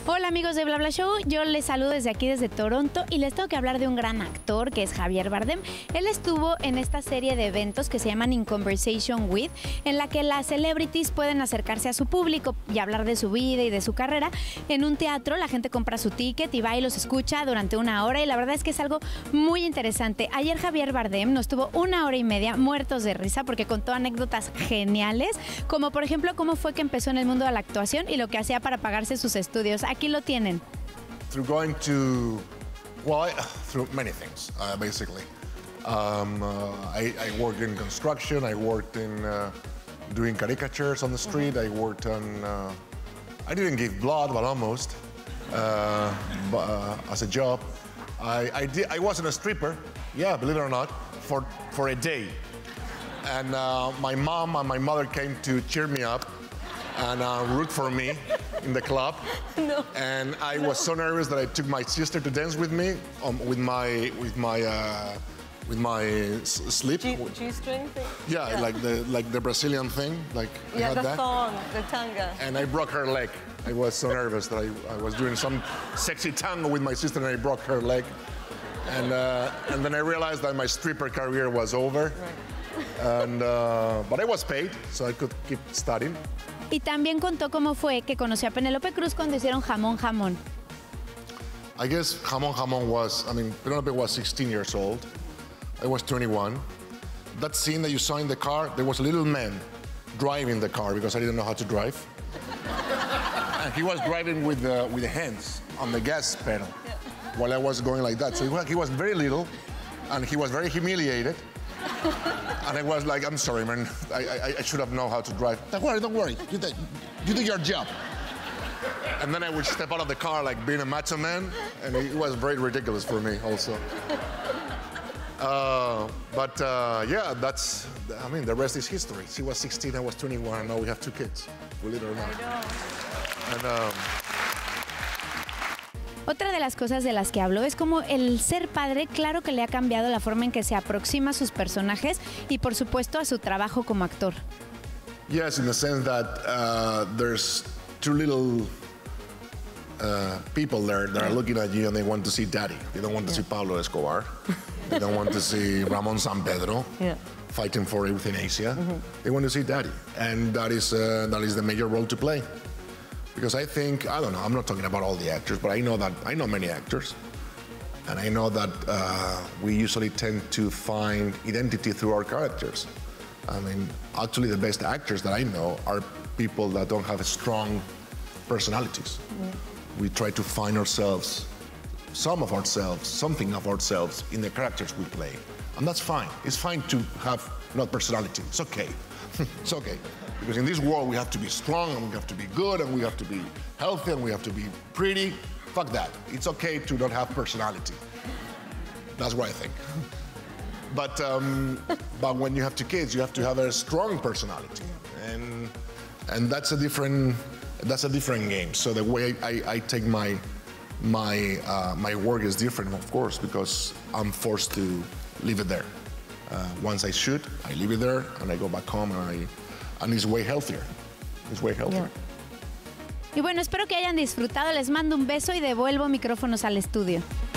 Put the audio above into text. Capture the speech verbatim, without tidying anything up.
Hola amigos de BlaBla Show, yo les saludo desde aquí, desde Toronto, y les tengo que hablar de un gran actor que es Javier Bardem. Él estuvo en esta serie de eventos que se llaman In Conversation With, en la que las celebrities pueden acercarse a su público y hablar de su vida y de su carrera. En un teatro la gente compra su ticket y va y los escucha durante una hora, y la verdad es que es algo muy interesante. Ayer Javier Bardem nos tuvo una hora y media muertos de risa porque contó anécdotas geniales, como por ejemplo cómo fue que empezó en el mundo de la actuación y lo que hacía para pagarse sus estudios. Aquí lo tienen. Through going to, well, I, through many things, uh, basically. Um, uh, I, I worked in construction, I worked in uh, doing caricatures on the street, mm-hmm. I worked on, uh, I didn't give blood, but almost, uh, but, uh, as a job. I, I, did, I wasn't a stripper, yeah, believe it or not, for, for a day. And uh, my mom and my mother came to cheer me up and uh, root for me in the club. No. And I no. was so nervous that I took my sister to dance with me um, with my with my uh, with my s slip. G, G-string thing. Yeah, yeah, like the like the Brazilian thing, like yeah, I had the that. thong, the tanga. And I broke her leg. I was so nervous that I, I was doing some sexy tango with my sister and I broke her leg. And uh, and then I realized that my stripper career was over. Right. And uh, but I was paid, so I could keep studying. Y también contó cómo fue que conoció a Penélope Cruz cuando hicieron Jamón Jamón. I guess Jamón Jamón was, I mean, Penélope was sixteen years old. I was twenty-one. That scene that you saw in the car, there was a little man driving the car because I didn't know how to drive. And he was driving with the, with the hands on the gas pedal yeah. while I was going like that. So he was, he was very little and he was very humiliated. And I was like, I'm sorry, man, I, I, I should have known how to drive. Don't worry, don't worry, you, you do your job. And then I would step out of the car like being a macho man, and it was very ridiculous for me also. Uh, but uh, yeah, that's, I mean, the rest is history. She was sixteen, I was twenty-one, and now we have two kids, believe it or not. I know. And, um, Otra de las cosas de las que habló es como el ser padre, claro que le ha cambiado la forma en que se aproxima a sus personajes y por supuesto a su trabajo como actor. Yes, in the sense that uh, there's two little uh, people there that are looking at you and they want to see daddy. They don't want to yeah. see Pablo Escobar. They don't want to see Ramon San Pedro yeah. fighting for euthanasia. Mm-hmm. They want to see daddy. And that is, uh, that is the major role to play. Because I think, I don't know, I'm not talking about all the actors, but I know that, I know many actors. And I know that uh, we usually tend to find identity through our characters. I mean, actually the best actors that I know are people that don't have strong personalities. Mm. We try to find ourselves, some of ourselves, something of ourselves in the characters we play. And that's fine. It's fine to have not personality. It's okay. It's okay. Because in this world, we have to be strong, and we have to be good, and we have to be healthy, and we have to be pretty. Fuck that. It's okay to not have personality. That's what I think. But, um, but when you have two kids, you have to have a strong personality. And, and that's a different, that's a different game. So the way I, I take my, my, uh, my work is different, of course, because I'm forced to leave it there. Uh, once I shoot, I leave it there, and I go back home, and I, and it's way healthier. It's way healthier. Yeah. Y bueno, espero que hayan disfrutado. Les mando un beso y devuelvo micrófonos al estudio.